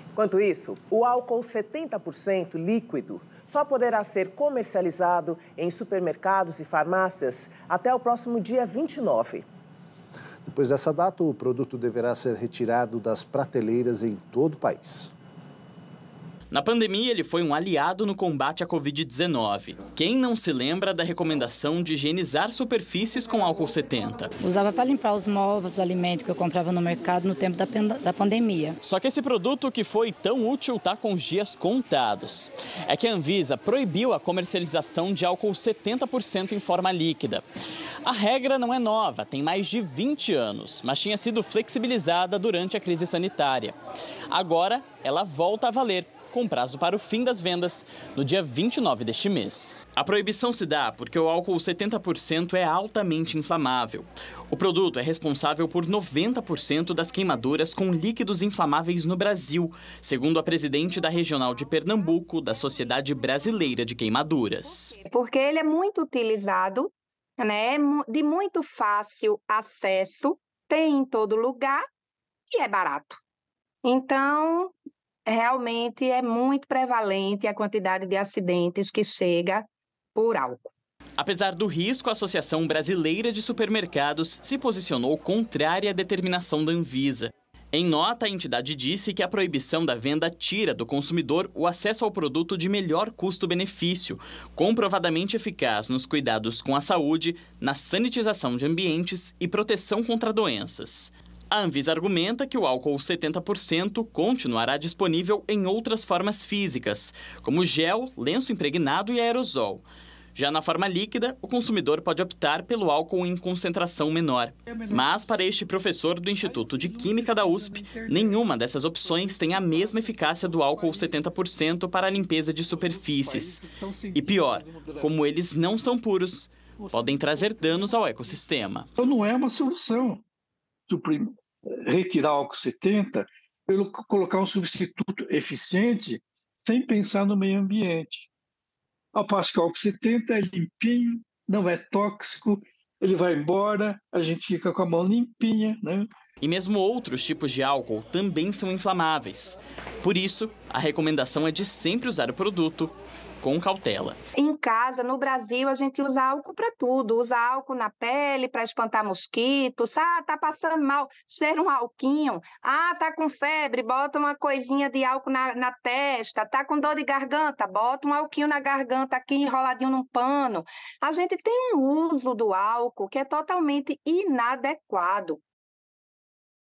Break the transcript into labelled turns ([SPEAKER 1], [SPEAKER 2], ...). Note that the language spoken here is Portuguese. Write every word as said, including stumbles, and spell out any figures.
[SPEAKER 1] Enquanto isso, o álcool setenta por cento líquido só poderá ser comercializado em supermercados e farmácias até o próximo dia vinte e nove.
[SPEAKER 2] Depois dessa data, o produto deverá ser retirado das prateleiras em todo o país.
[SPEAKER 3] Na pandemia, ele foi um aliado no combate à covid dezenove. Quem não se lembra da recomendação de higienizar superfícies com álcool setenta?
[SPEAKER 4] Usava para limpar os móveis, os alimentos que eu comprava no mercado no tempo da, da pandemia.
[SPEAKER 3] Só que esse produto que foi tão útil está com os dias contados. É que a Anvisa proibiu a comercialização de álcool setenta por cento em forma líquida. A regra não é nova, tem mais de vinte anos, mas tinha sido flexibilizada durante a crise sanitária. Agora, ela volta a valer, com prazo para o fim das vendas no dia vinte e nove deste mês. A proibição se dá porque o álcool setenta por cento é altamente inflamável. O produto é responsável por noventa por cento das queimaduras com líquidos inflamáveis no Brasil, segundo a presidente da Regional de Pernambuco da Sociedade Brasileira de Queimaduras.
[SPEAKER 5] Porque ele é muito utilizado, né, de muito fácil acesso, tem em todo lugar e é barato. Então, realmente é muito prevalente a quantidade de acidentes que chega por álcool.
[SPEAKER 3] Apesar do risco, a Associação Brasileira de Supermercados se posicionou contrária à determinação da Anvisa. Em nota, a entidade disse que a proibição da venda tira do consumidor o acesso ao produto de melhor custo-benefício, comprovadamente eficaz nos cuidados com a saúde, na sanitização de ambientes e proteção contra doenças. A Anvisa argumenta que o álcool setenta por cento continuará disponível em outras formas físicas, como gel, lenço impregnado e aerosol. Já na forma líquida, o consumidor pode optar pelo álcool em concentração menor. Mas, para este professor do Instituto de Química da U S P, nenhuma dessas opções tem a mesma eficácia do álcool setenta por cento para a limpeza de superfícies. E pior, como eles não são puros, podem trazer danos ao ecossistema.
[SPEAKER 6] Então não é uma solução retirar o álcool setenta pelo colocar um substituto eficiente sem pensar no meio ambiente. Ao passo que o álcool setenta é limpinho, não é tóxico, ele vai embora, a gente fica com a mão limpinha, né?
[SPEAKER 3] E mesmo outros tipos de álcool também são inflamáveis. Por isso, a recomendação é de sempre usar o produto com cautela.
[SPEAKER 5] Em casa, no Brasil, a gente usa álcool para tudo. Usa álcool na pele para espantar mosquitos. Ah, tá passando mal, cheira um alquinho. Ah, tá com febre, bota uma coisinha de álcool na, na testa. Tá com dor de garganta, bota um alquinho na garganta aqui enroladinho num pano. A gente tem um uso do álcool que é totalmente inadequado.